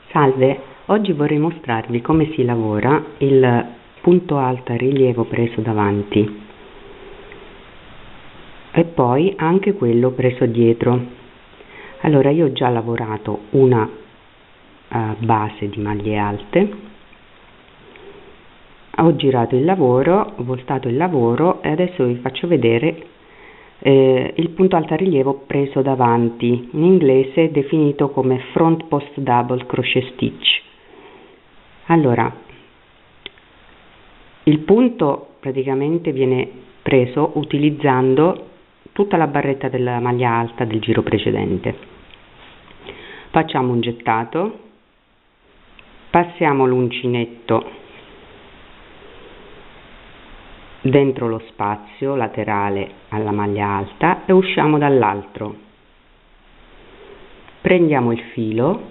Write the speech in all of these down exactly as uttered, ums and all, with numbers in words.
Salve, oggi vorrei mostrarvi come si lavora il punto alto a rilievo preso davanti e poi anche quello preso dietro. Allora, io ho già lavorato una uh, base di maglie alte, ho girato il lavoro, ho voltato il lavoro e adesso vi faccio vedere eh, il punto alto a rilievo preso davanti, in inglese definito come front post double crochet stitch. Allora, il punto praticamente viene preso utilizzando tutta la barretta della maglia alta del giro precedente. Facciamo un gettato, passiamo l'uncinetto dentro lo spazio laterale alla maglia alta e usciamo dall'altro. Prendiamo il filo,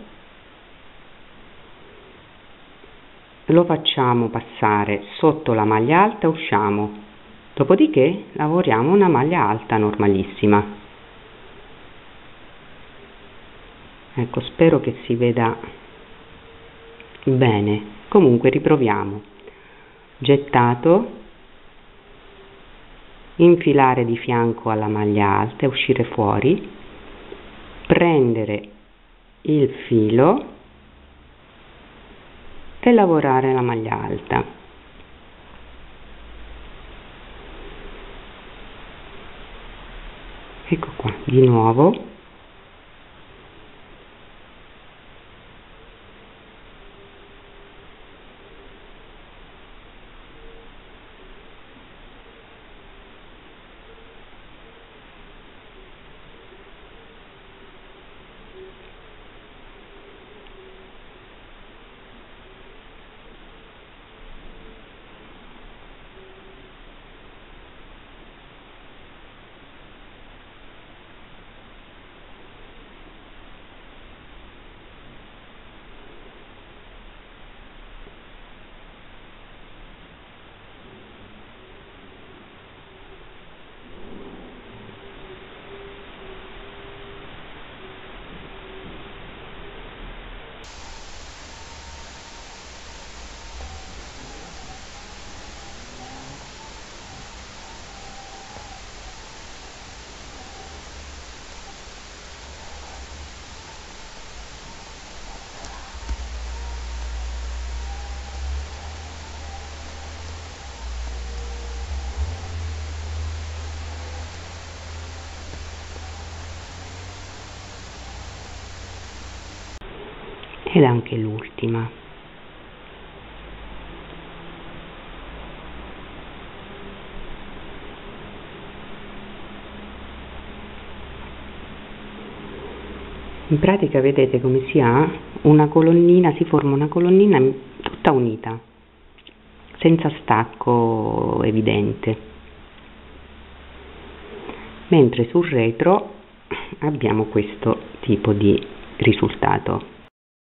lo facciamo passare sotto la maglia alta e usciamo, dopodiché lavoriamo una maglia alta normalissima. Ecco, spero che si veda bene. Comunque riproviamo: gettato, infilare di fianco alla maglia alta e uscire fuori, prendere il filo e lavorare la maglia alta. Ecco qua, di nuovo ed anche l'ultima. In pratica vedete come si ha una colonnina, si forma una colonnina tutta unita, senza stacco evidente, mentre sul retro abbiamo questo tipo di risultato.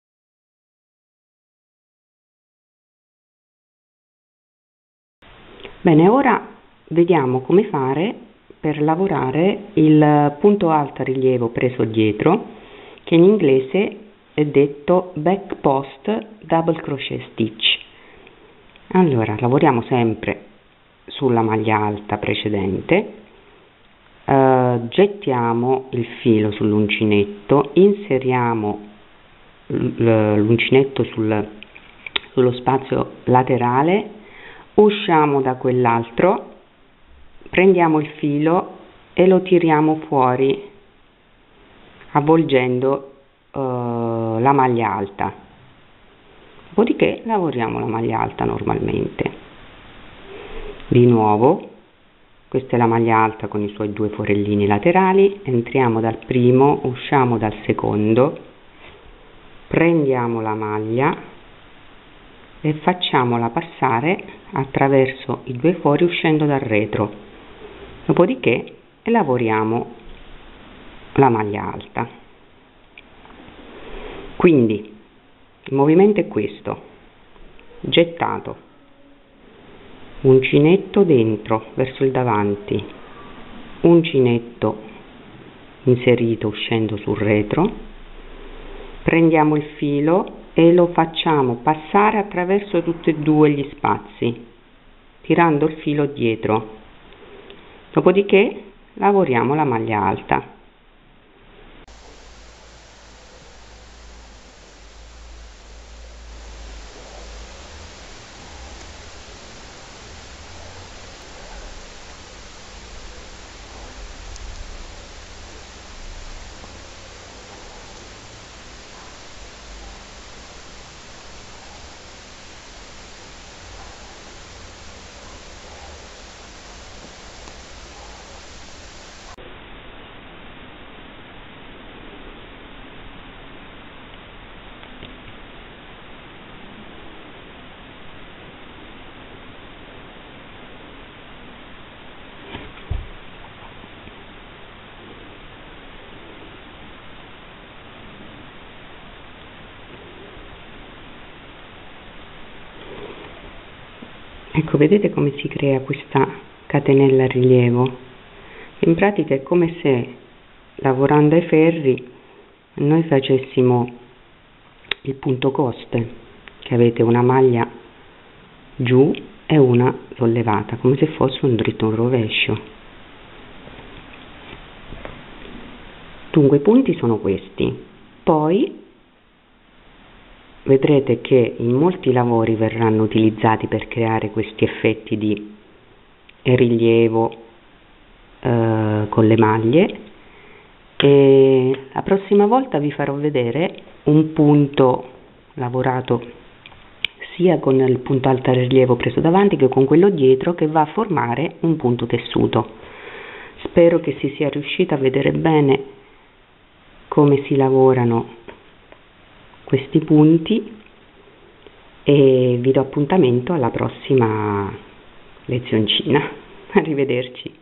Bene, ora vediamo come fare per lavorare il punto alto a rilievo preso dietro, che in inglese è detto back post double crochet stitch. Allora, lavoriamo sempre sulla maglia alta precedente, eh, gettiamo il filo sull'uncinetto, inseriamo l'uncinetto sul, sullo spazio laterale, usciamo da quell'altro, prendiamo il filo e lo tiriamo fuori avvolgendo uh, la maglia alta, dopodiché lavoriamo la maglia alta normalmente. Di nuovo, questa è la maglia alta con i suoi due forellini laterali, entriamo dal primo, usciamo dal secondo, prendiamo la maglia e facciamola passare attraverso i due fori uscendo dal retro, dopodiché lavoriamo la maglia alta. Quindi il movimento è questo: gettato, uncinetto dentro verso il davanti, uncinetto inserito uscendo sul retro, prendiamo il filo e lo facciamo passare attraverso tutti e due gli spazi, tirando il filo dietro. Dopodiché lavoriamo la maglia alta. Ecco, vedete come si crea questa catenella a rilievo? In pratica è come se, lavorando ai ferri, noi facessimo il punto coste, che avete una maglia giù e una sollevata, come se fosse un dritto un rovescio. Dunque i punti sono questi. Poi vedrete che in molti lavori verranno utilizzati per creare questi effetti di rilievo eh, con le maglie, e la prossima volta vi farò vedere un punto lavorato sia con il punto alto rilievo preso davanti che con quello dietro, che va a formare un punto tessuto. Spero che si sia riuscita a vedere bene come si lavorano questi punti e vi do appuntamento alla prossima lezioncina. Arrivederci.